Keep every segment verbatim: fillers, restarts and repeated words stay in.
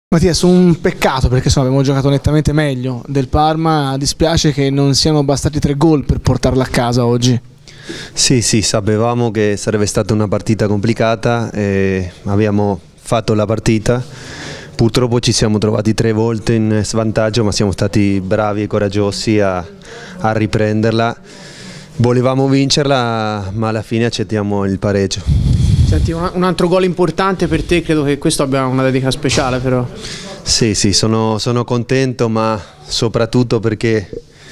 Mattia, su un peccato perché insomma, abbiamo giocato nettamente meglio del Parma, dispiace che non siano bastati tre gol per portarla a casa oggi. Sì, sì, sapevamo che sarebbe stata una partita complicata e abbiamo fatto la partita. Purtroppo ci siamo trovati tre volte in svantaggio, ma siamo stati bravi e coraggiosi a, a riprenderla. Volevamo vincerla, ma alla fine accettiamo il pareggio. Senti, un altro gol importante per te, credo che questo abbia una dedica speciale però. Sì, sì, sono, sono contento, ma soprattutto perché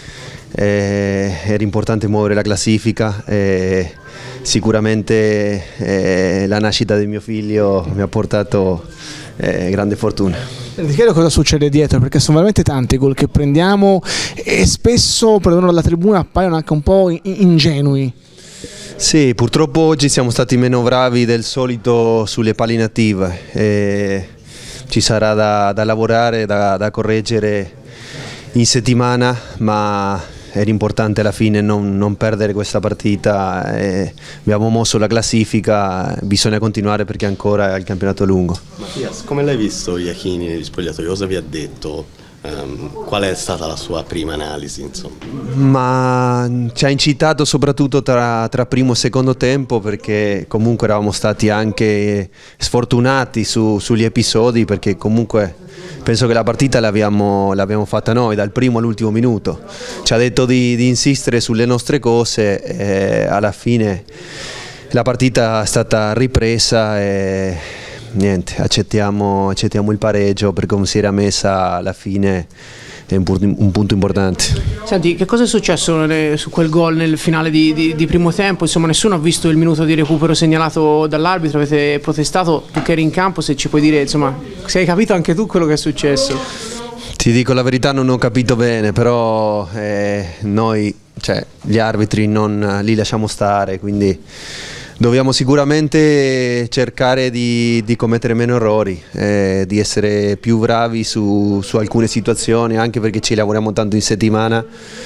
eh, era importante muovere la classifica e sicuramente eh, la nascita del mio figlio mi ha portato eh, grande fortuna. Ti chiedo cosa succede dietro, perché sono veramente tanti i gol che prendiamo e spesso, perdonando la tribuna, appaiono anche un po' ingenui. Sì, purtroppo oggi siamo stati meno bravi del solito sulle palle inattive e ci sarà da, da lavorare, da, da correggere in settimana, ma era importante alla fine non, non perdere questa partita. E abbiamo mosso la classifica, bisogna continuare perché ancora il campionato è lungo. Mattias, come l'hai visto Iachini negli spogliatoi? Cosa vi ha detto? Um, qual è stata la sua prima analisi? Insomma? Ma ci ha incitato soprattutto tra, tra primo e secondo tempo, perché comunque eravamo stati anche sfortunati su, sugli episodi, perché comunque penso che la partita l'abbiamo fatta noi dal primo all'ultimo minuto. Ci ha detto di, di insistere sulle nostre cose e alla fine la partita è stata ripresa e niente, accettiamo, accettiamo il pareggio per come si era messa alla fine, è un punto, un punto importante. Senti, che cosa è successo su quel gol nel finale di, di, di primo tempo? Insomma, nessuno ha visto il minuto di recupero segnalato dall'arbitro, avete protestato, tu che eri in campo, se ci puoi dire, insomma, se hai capito anche tu quello che è successo. Ti dico la verità, non ho capito bene, però eh, noi, cioè, gli arbitri non li lasciamo stare, quindi dobbiamo sicuramente cercare di, di commettere meno errori, eh, di essere più bravi su, su alcune situazioni, anche perché ci lavoriamo tanto in settimana,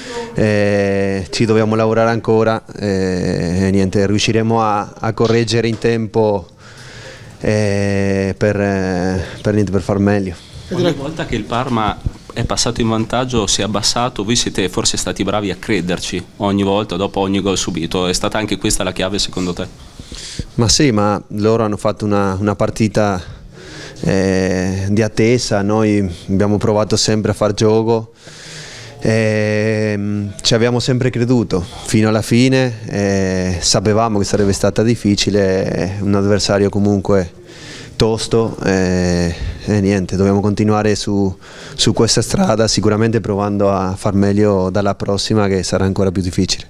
eh, ci dobbiamo lavorare ancora eh, e niente, riusciremo a, a correggere in tempo eh, per, per, niente, per far meglio. Ogni volta che il Parma è passato in vantaggio, si è abbassato, voi siete forse stati bravi a crederci ogni volta, dopo ogni gol subito. È stata anche questa la chiave secondo te? Ma sì, ma loro hanno fatto una, una partita eh, di attesa, noi abbiamo provato sempre a far gioco, eh, ci abbiamo sempre creduto fino alla fine, eh, sapevamo che sarebbe stata difficile, un avversario comunque tosto eh, e niente, dobbiamo continuare su, su questa strada, sicuramente provando a far meglio dalla prossima, che sarà ancora più difficile.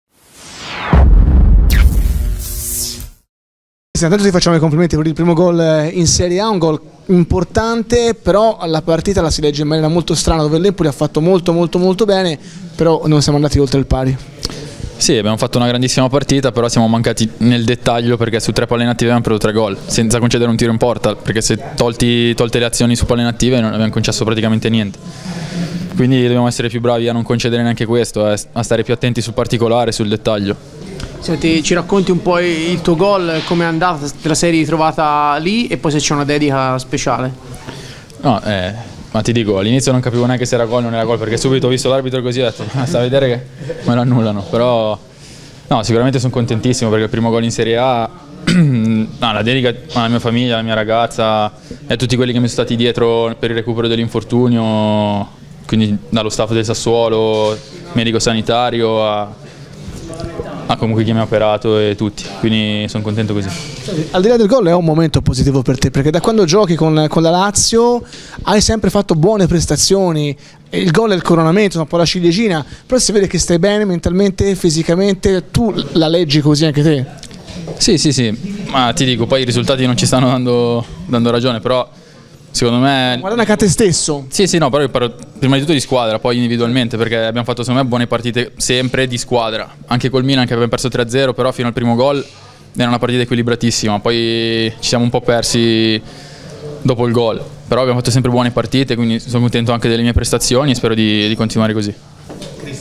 Intanto ti facciamo i complimenti per il primo gol in Serie A, un gol importante, però la partita la si legge in maniera molto strana, dove l'Empoli ha fatto molto molto molto bene, però non siamo andati oltre il pari. Sì, abbiamo fatto una grandissima partita, però siamo mancati nel dettaglio, perché su tre palle inattive abbiamo preso tre gol, senza concedere un tiro in porta, perché se tolti, tolte le azioni su palle inattive non abbiamo concesso praticamente niente. Quindi dobbiamo essere più bravi a non concedere neanche questo, a stare più attenti sul particolare, sul dettaglio. Senti, ci racconti un po' il tuo gol, come è andata, te la sei ritrovata lì e poi se c'è una dedica speciale? No, eh... Ma ti dico, all'inizio non capivo neanche se era gol o non era gol, perché subito ho visto l'arbitro così e ho detto, sta a vedere che me lo annullano. Però no, sicuramente sono contentissimo perché il primo gol in Serie A, no, la dedica alla mia famiglia, alla mia ragazza e a tutti quelli che mi sono stati dietro per il recupero dell'infortunio, quindi dallo staff del Sassuolo, medico sanitario a, a comunque chi mi ha operato e tutti, quindi sono contento così. Al di là del gol è un momento positivo per te, perché da quando giochi con, con la Lazio hai sempre fatto buone prestazioni, il gol è il coronamento, un po' la ciliegina, però si vede che stai bene mentalmente, fisicamente, tu la leggi così anche te? Sì, sì, sì, ma ti dico, poi i risultati non ci stanno dando, dando ragione, però secondo me... Guarda anche a te stesso. Sì, sì, no, però io parlo prima di tutto di squadra, poi individualmente, perché abbiamo fatto secondo me buone partite sempre di squadra, anche col Milan che abbiamo perso tre a zero, però fino al primo gol era una partita equilibratissima, poi ci siamo un po' persi dopo il gol, però abbiamo fatto sempre buone partite, quindi sono contento anche delle mie prestazioni e spero di, di continuare così.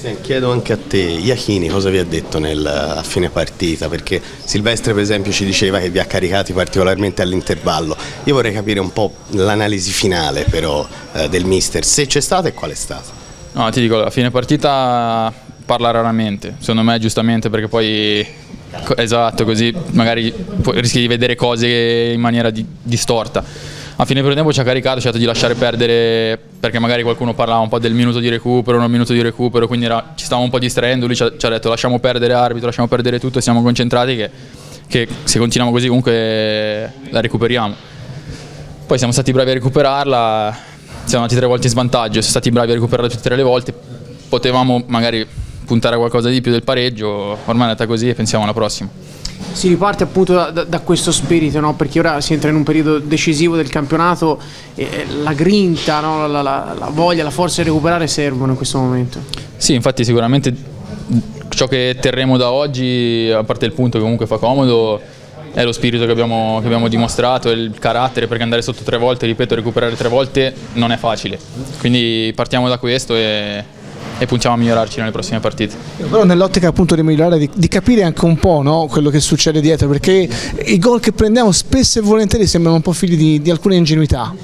Chiedo anche a te, Iachini cosa vi ha detto nel, a fine partita? Perché Silvestre per esempio ci diceva che vi ha caricati particolarmente all'intervallo. Io vorrei capire un po' l'analisi finale però eh, del mister, se c'è stata e qual è stata. No, ti dico, a fine partita parla raramente, secondo me giustamente, perché poi esatto, così magari rischi di vedere cose in maniera di, distorta. A fine primo tempo ci ha caricato, ci ha detto di lasciare perdere, perché magari qualcuno parlava un po' del minuto di recupero, non minuto di recupero, quindi era, ci stavamo un po' distraendo, lui ci ha, ci ha detto lasciamo perdere arbitro, lasciamo perdere tutto e siamo concentrati che, che se continuiamo così comunque la recuperiamo. Poi siamo stati bravi a recuperarla, siamo andati tre volte in svantaggio, siamo stati bravi a recuperarla tutte e tre le volte, potevamo magari puntare a qualcosa di più del pareggio, ormai è andata così e pensiamo alla prossima. Si riparte appunto da, da, da questo spirito, no? Perché ora si entra in un periodo decisivo del campionato e la grinta, no? la, la, la voglia, la forza di recuperare servono in questo momento. Sì, infatti sicuramente ciò che terremo da oggi, a parte il punto che comunque fa comodo, è lo spirito che abbiamo, che abbiamo dimostrato, è il carattere, perché andare sotto tre volte, ripeto, recuperare tre volte non è facile. Quindi partiamo da questo e... e puntiamo a migliorarci nelle prossime partite. Però nell'ottica appunto di migliorare, di, di capire anche un po', no, quello che succede dietro, perché i gol che prendiamo spesso e volentieri sembrano un po' figli di, di alcune ingenuità.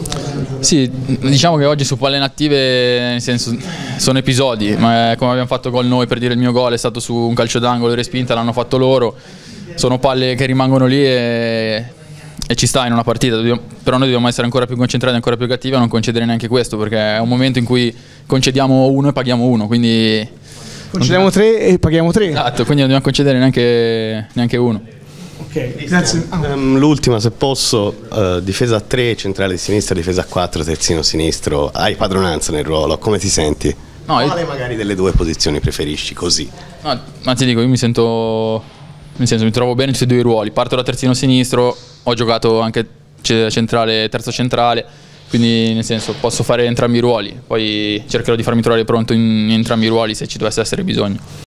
Sì, diciamo che oggi su palle inattive, nel senso, sono episodi, ma come abbiamo fatto gol noi, per dire il mio gol è stato su un calcio d'angolo respinta, l'hanno fatto loro, sono palle che rimangono lì e... e ci sta in una partita, dobbiamo, però noi dobbiamo essere ancora più concentrati, ancora più cattivi a non concedere neanche questo, perché è un momento in cui concediamo uno e paghiamo uno, quindi concediamo tre e paghiamo tre. Esatto, quindi non dobbiamo concedere neanche, neanche uno. Ok, grazie. Um, l'ultima se posso, uh, difesa a tre, centrale di sinistra, difesa a quattro, terzino sinistro, hai padronanza nel ruolo, come ti senti? No, Quale io... magari delle due posizioni preferisci così? No, ma ti dico, io mi sento... nel senso mi trovo bene in tutti e due i ruoli, parto da terzino sinistro, ho giocato anche centrale, terzo centrale, quindi nel senso posso fare entrambi i ruoli, poi cercherò di farmi trovare pronto in entrambi i ruoli se ci dovesse essere bisogno.